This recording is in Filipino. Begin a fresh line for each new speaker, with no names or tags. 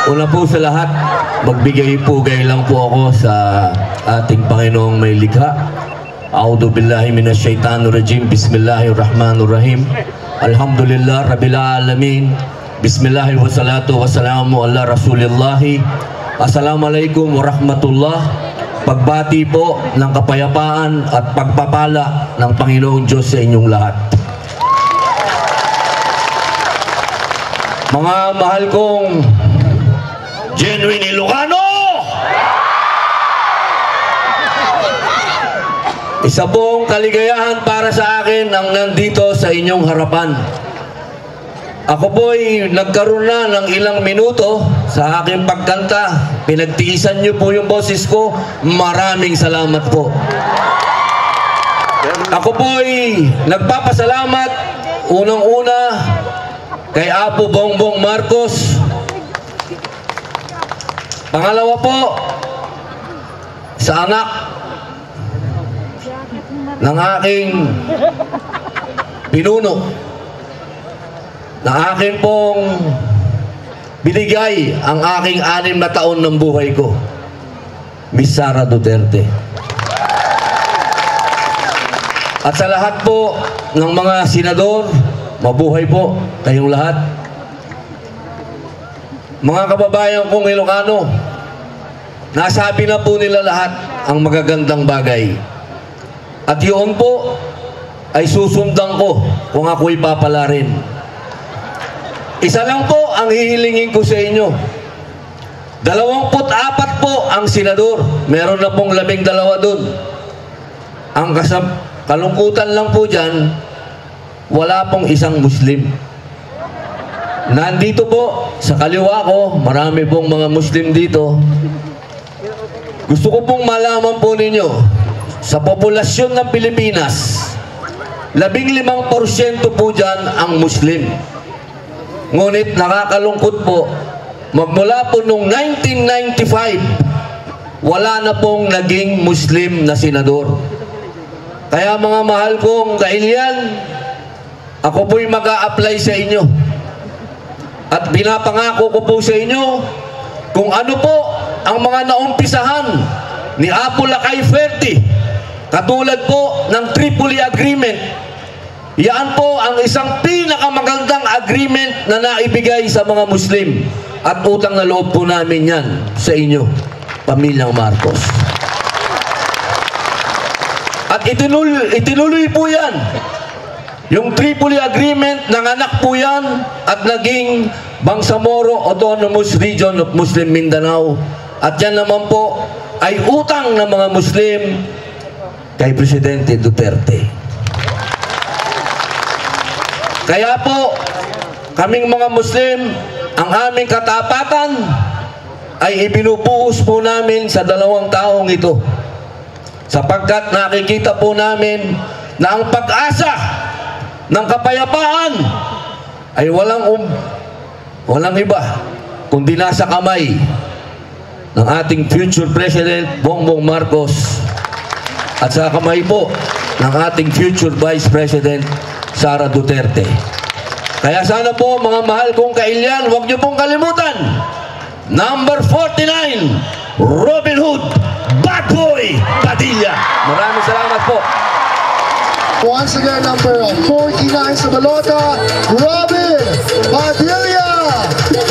Una po sa lahat, magbigay pugay lang po ako sa ating Panginoong may likha. A'udhu billahi minash shaitanir rajim. Bismillahirrahmanirrahim. Alhamdulillah rabbil alamin. Bismillahi wassalatu wassalamu ala rasulillahi. Assalamualaikum warahmatullah. Pagbati po ng kapayapaan at pagpapala ng Panginoong Diyos sa inyong lahat. Mga mahal kong genuine Ilocano! Isa pong kaligayahan para sa akin ang nandito sa inyong harapan. Ako po'y nagkaroon na ng ilang minuto sa aking pagkanta. Pinagtiisan niyo po yung boses ko. Maraming salamat po. Ako po'y nagpapasalamat unang-una kay Apo Bongbong Marcos. Pangalawa po, sa anak ng aking pinuno, na akin pong binigay ang aking 6 na taon ng buhay ko, Miss Sara Duterte. At sa lahat po ng mga senador, mabuhay po kayong lahat. Mga kababayan kong Ilocano, nasabi na po nila lahat ang magagandang bagay. At yun po ay susundan ko kung ako'y papalarin. Isa lang po ang hihilingin ko sa inyo. 24 po ang senador. Meron na pong 12 dun. Ang kalungkutan lang po dyan, wala pong isang Muslim. Nandito po sa kaliwa ko, marami pong mga Muslim dito. Gusto ko pong malaman po ninyo, sa populasyon ng Pilipinas, 15% po dyan ang Muslim. Ngunit nakakalungkot po, magmula po noong 1995, wala na pong naging Muslim na senador. Kaya mga mahal kong kailian, ako po'y mag-a-apply sa inyo. At pinapangako ko po sa inyo kung ano po ang mga naumpisahan ni Apo Lakay Ferte, katulad po ng Tripoli Agreement. Yan po ang isang pinakamagandang agreement na naibigay sa mga Muslim. At utang na loob po namin yan sa inyo, Pamilyang Marcos. At itinuloy po yan. Yung Tripoli Agreement, nanganak po yan at naging Bangsamoro Autonomous Region of Muslim Mindanao. At yan naman po ay utang ng mga Muslim kay Presidente Duterte. Kaya po, kaming mga Muslim, ang aming katapatan ay ibinubuhos po namin sa 2 taong ito. Sapagkat nakikita po namin na ang pag-asa ng kapayapaan ay walang iba kundi nasa kamay ng ating future President Bongbong Marcos at sa kamay po ng ating future Vice President Sara Duterte. Kaya sana po mga mahal kong kailian, huwag niyo pong kalimutan, number 49, Robin Hood Bad Boy Padilla. Maraming salamat po.
Once again, number 49 sa balota, Robin Padilla.